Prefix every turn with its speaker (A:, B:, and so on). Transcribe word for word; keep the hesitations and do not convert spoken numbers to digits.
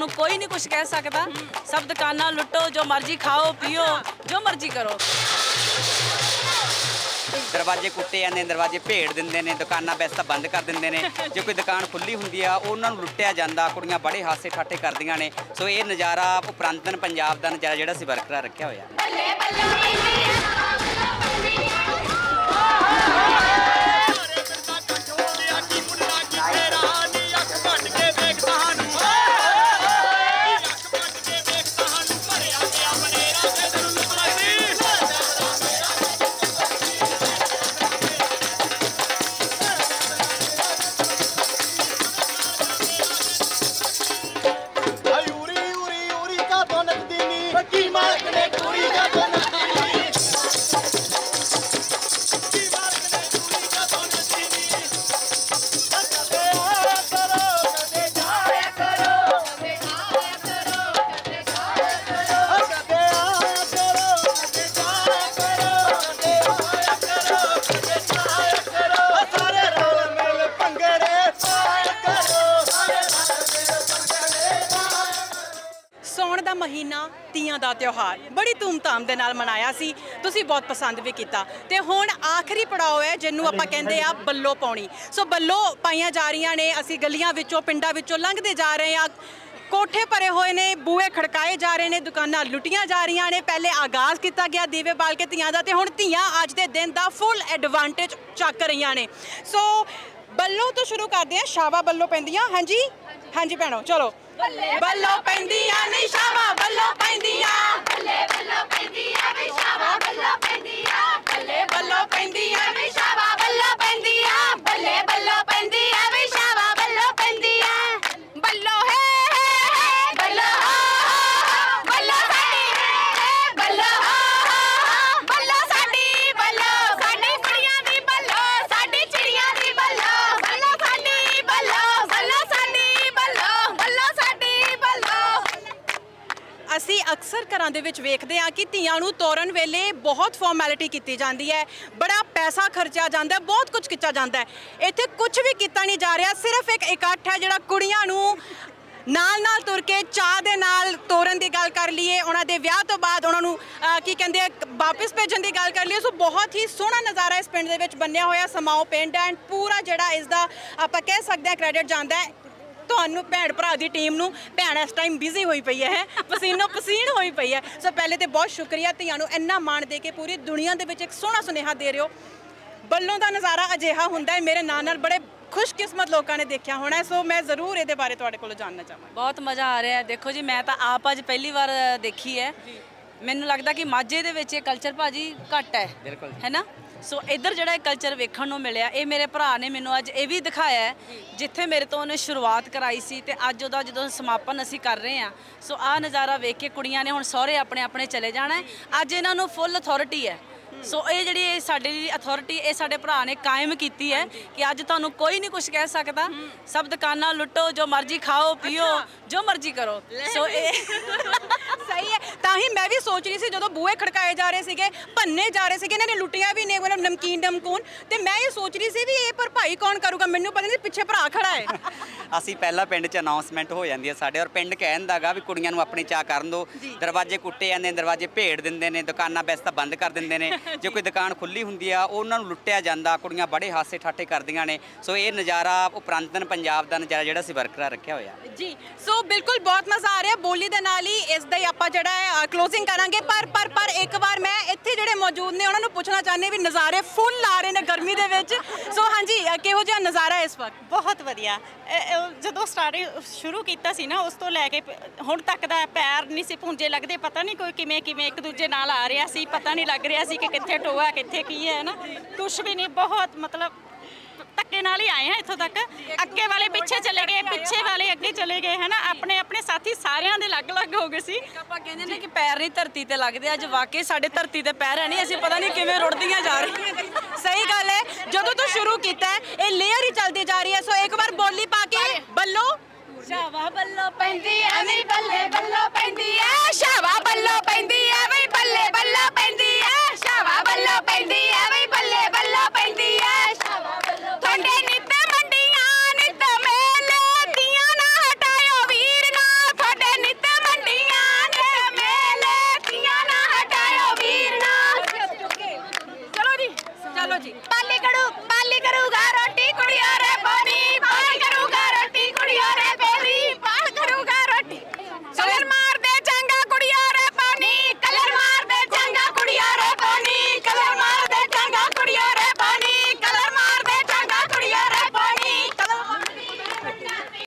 A: तुहानू कोई नहीं कुछ कह सकता। सब दुकाना लुटो, जो मर्जी खाओ पियो, जो मर्जी करो।
B: दरवाजे कुट्टे जाते, दरवाजे भेड़ देंगे ने, दुकाना वैसे तो बंद कर देंगे ने। जो कोई दुकान खुली होंगी आ उन्होंने लुट्टिया जाता, कुड़ियाँ बड़े हासे ठाटे करदियां ने। सो ये नज़ारा उपरांतन पंजाब का नज़ारा जिहड़ा असीं बरकरार रखा होया।
C: महीना तीयां दा त्यौहार बड़ी धूमधाम दे नाल मनाया सी, तुसी बहुत पसंद भी किया। ते हुण आखिरी पड़ाव है जिन्नू आपां कहंदे आ बल्लो पाउणी। सो बल्लो पाईयां जा रहीआं ने, असीं गलियां विचों पिंडां विचों लंघदे जा रहे हैं, कोठे भरे हुए ने, बूहे खड़काए जा रहे हैं, दुकानां लुटियां जा रही ने। पहले आगाज़ किया गया दीवे बाल के तियां दा, ते हुण तियां अज दे दिन दा फुल एडवांटेज चक रही ने। सो बल्लो तो शुरू करते हैं, शावा बल्लो पैंदियां। हाँ जी हाँ जी भैणो चलो। बल्लो पैंदियां नी शावा बल्लो पैंदियां, बल्ले बल्लो पैंदियां नी शावा बल्लो पैंदियां, बल्ले बल्लो पैंदियां नी शावा बल्लो पैंदियां, बल्ले बल्लो पैंदियां नी शावा बल्लो पैंदियां। बल्लो है बल्लो बल्लो साडी बल्लो बल्लो साडी बल्लो साडी कुड़ियां दी बल्लो साडी चिड़ियां दी बल्लो बल्लो साडी बल्लो बल्लो साडी बल्लो बल्लो साडी बल्लो। असी अक्सर घरां दे विच वेखदे आ कि धीआं नूं तोरन वेले बहुत फॉर्मैलिटी की जाती है, बड़ा पैसा खर्चा जाता है, बहुत कुछ किया जाता है। इत्थे कुछ भी किया नहीं जा रहा, सिर्फ एक इकट्ठ है जिहड़ा कुड़ियां नूं नाल नाल तुर के चाह दे नाल तोरन की गल कर लीए, उन्हां दे विआह तो बाद उन्हां नूं की कहंदे वापस भेजण की गल कर लीए। सो बहुत ही सोहना नज़ारा इस पिंड दे विच बनिया होया समाओ पिंड एंड पूरा जिहड़ा इसदा आपां कह सकदे हां क्रेडिट जांदा है तुहानूं भैण भरा दी टीम नूं। भैण इस टाइम बिजी होई पई है, पसीनो पसीन होई पई है। सो पहले तो बहुत शुक्रिया धीआं नूं इन्ना मान दे के पूरी दुनिया दे विच एक सोहना सुनेहा दे रहे हो। बल्लों का नज़ारा अजिहा हुंदा है, मेरे नाल नाल बड़े खुशकिस्मत लोगों ने देखा होना है। सो मैं जरूर ये बारे तुहाडे कोलों जानना चाहांगी।
A: बहुत मज़ा आ रहा है। देखो जी मैं तो आप अज पहली बार देखी है, मैनूं लगदा कि माझे दे विच कल्चर भाजी घट है, बिल्कुल है ना। सो इधर जो कल्चर वेखण नूं मिलिया, ये मेरे भरा ने मैनू अज ये भी दिखाया है जिथे मेरे तो उन्हें शुरुआत कराई सी ते अज उहदा जदों समापन असीं कर रहे हैं। सो आ नज़ारा वेख के कुड़ियां ने हुण सहुरे अपने अपने चले जाना है। अज इन्हां नूं फुल अथॉरिटी है। सो ये जी साडी अथॉरिटी ये साडे भरा ने कायम की है कि अज तुहानूं कोई नहीं कुछ कह सकता। सब दुकाना लुटो, जो मर्जी खाओ पियो, जो मर्जी करो। सो ये
C: सही है। ताही मैं भी सोच रही थी जो बूहे खड़काए जा रहे थे, भन्ने जा रहे थे, इन्होंने लुटिया भी नहीं, मतलब नमकीन नमकून, तो मैं ये सोच रही थी भी ये भरपाई कौन करूगा, मैनू पता नहीं पिछे भरा खड़ा है।
B: असी पहला पिंड च अनाउंसमेंट हो जाती है साडे, और पिंड कहता गा भी कुड़ियां नूं अपनी चाह करन दो। दरवाजे कुट्टे जाते, दरवाजे भेड़ देंगे ने, दुकाना वैसे तो बंद कर देंगे ने। जो कोई दुकान खुली होंगी आ उन्होंने लुट्टिया जाता, कुड़ियां बड़े हासे ठाटे करदियां ने। सो ये नज़ारा उपरांतन पंजाब का नज़ारा जिहड़ा असीं बरकरार रखा होया
C: जी। सो बिल्कुल बहुत मज़ा आ रहा। बोली दे नाल ही इसदा ही आपां जिहड़ा है क्लोजिंग करांगे, पर पर पर एक बार मैं इत्थे जिहड़े मौजूद ने उन्होंने पूछना चाहनी भी नज़ारे फुल आ रहे हैं गर्मी दे विच। सो हाँ जी, किहो जिहा नज़ारा है इस वक्त?
D: बहुत वधिया। जदों स्टार्टिंग शुरू कीता सी ना उस तो लैके हुण तक दा पैर नहीं सी भुंजे लगदे, पता नहीं कोई किवें किवें एक दूजे नाल आ रहा सी, पता नहीं लग रहा सी कि कित्थे टोआ कित्थे की है ना, कुछ भी नहीं। बहुत मतलब धक्के नाल ही आए हैं इत्थों तक। अगे वाले पिछे चले गए, पिछे वाले अगे चले गए, है ना। अपने अपने साथी सारियां दे अलग अलग हो गए सी।
A: आपां कहंदे ने कि पैर नहीं धरती ते लगदे, अज वाकई साडे धरती ते पैर है नहीं, असीं पता नहीं किवें रुड़दियां जा रही हैं।
C: सही गल है, जदों तो शुरू कीता है ये लेयर ही चलती जा रही है। सो एक बार बोली पा के बल्लो
A: शावा बल्लो पैंदी ऐ नी
C: बल्ले बल्लो पैंदी ऐ, शावा बल्लो पैंदी ऐ वी बल्ले बल्लो पैंदी ऐ, शावा बल्लो पैंदी ऐ वी बल्ले बल्लो पैंदी ऐ, शावा बल्लो थोड़े नित मंडियां नित मेले दियां ना हटायो वीर ना, थोड़े ਚਲੋ ਜੀ
E: ਪਾਲੀ ਕਰੂ ਪਾਲੀ ਕਰੂਗਾ ਰੋਟੀ